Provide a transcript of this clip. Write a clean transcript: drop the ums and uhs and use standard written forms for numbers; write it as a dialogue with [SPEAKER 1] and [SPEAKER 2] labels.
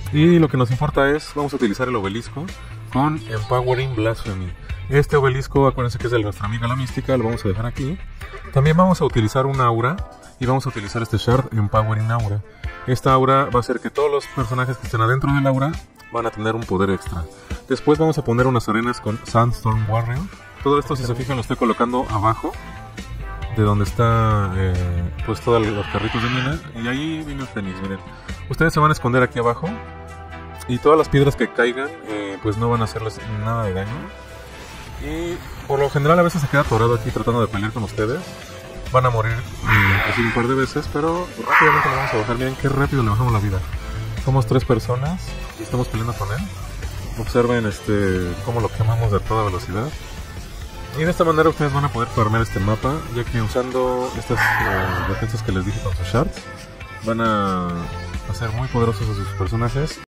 [SPEAKER 1] Y lo que nos importa es, vamos a utilizar el obelisco con Empowering Blasphemy. Este obelisco, acuérdense que es de nuestra amiga la mística, lo vamos a dejar aquí. También vamos a utilizar un aura y vamos a utilizar este shard Empowering Aura. Esta aura va a hacer que todos los personajes que estén adentro del aura van a tener un poder extra. Después vamos a poner unas arenas con Sandstorm Warrior. Todo esto, si se fijan, lo estoy colocando abajo de donde está pues todos los carritos de mina. Y ahí vino el tenis, miren. Ustedes se van a esconder aquí abajo y todas las piedras que caigan pues no van a hacerles nada de daño. Y por lo general a veces se queda atorado aquí tratando de pelear con ustedes. Van a morir así un par de veces, pero rápidamente lo vamos a bajar. Miren qué rápido le bajamos la vida. Somos 3 personas y estamos peleando con él. Observen cómo lo quemamos de toda velocidad. Y de esta manera ustedes van a poder farmear este mapa, ya que usando estas defensas que les dije con sus shards, van a hacer muy poderosos a sus personajes